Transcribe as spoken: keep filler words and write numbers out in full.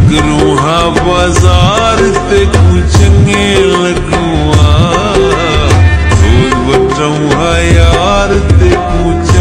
करूँहा बाजार ते को चंगे लगूँहा, रोज बटूँहा यार ते को